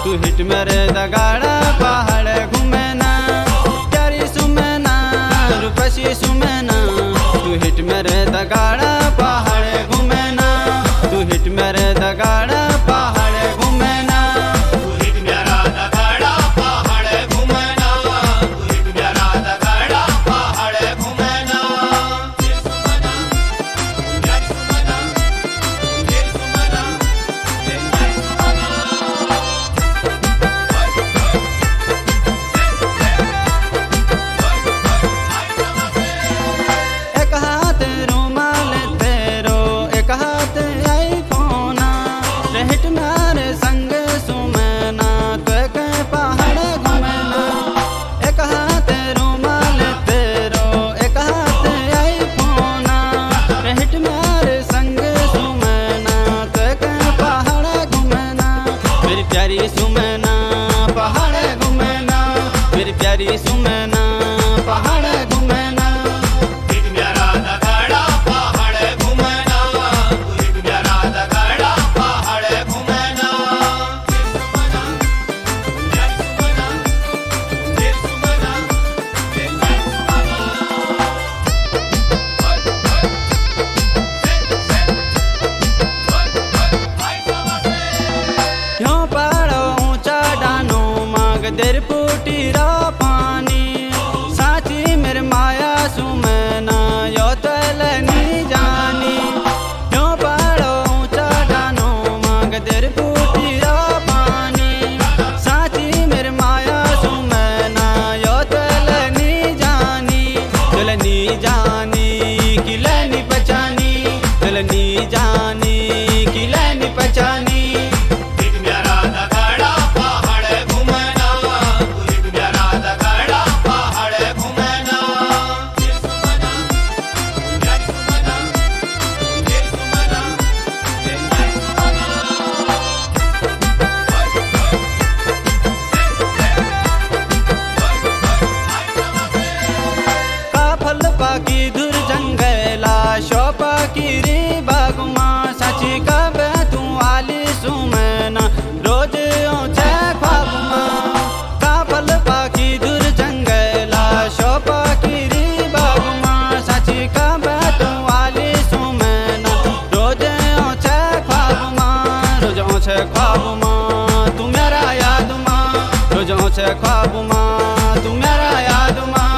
तू हिट मेरे दगाड़ा पहाड़ घूमेना प्यारी सुमेना रूपसी सुमेना तू हिट मेरे दगाड़ा पहाड़ घूमेना तू हिट मेरे दगाड़ा पहाड़ घूमेना तू हिट मेरा दगाड़ा पहाड़ घूमेना तू हिट मेरा दगाड़ा पहाड़ घूमेना दिल सुमना यार सुमना दिल सुमना यार सुमना एक हाथ रुमाल तेरो एक हाथ आईफोन हिट मेरे संग सुमेना तो एक पहाड़ घूमेना एक हाथ रुमाल तेरो एक हाथ आईफोन हिट मेरे संग सुमेना तो एक पहाड़ घूमेना मेरी प्यारी सुमेना पहाड़ घूमेना मेरी प्यारी सुमेना पहाड़ घूमेना हिट मेरा दगाड़ा पहाड़ घूमेना तू हिट मेरा दगाड़ा पहाड़ घूमेना दिल सुमना यार सुमना दिल सुमना यार सुमना यो पाड़ो ऊंचा डानो मांग देर फूटी रा पानी साची मेरे माया सुमेना यो तलनी जानी यो पाड़ो ऊंचा डानो मांग देर फूटी रा पानी साची मेरे माया सुमेना यो तलनी जानी किलनी पचानी तलनी जानी किलनी पचानी हिट मेरा दगाड़ा पहाड़ घूमेना तू हिट मेरा दगाड़ा पहाड़ घूमेना दिल सुमना यार सुमना दिल सुमना काफल पाकी दूर जंगला शोपा की रे बागुमा साची का बे तू आली सुमेना रोज ओछे ख्वाबुमा काफल पाकी दूर जंगला शोपा की रे बागुमा साची का बे तू आली सुमेना रोज ओछे ख्वाबुमा रोज ओछे ख्वाबुमा तू मेरा याद मा रोज ओछे ख्वाबुमा तू मेरा याद मा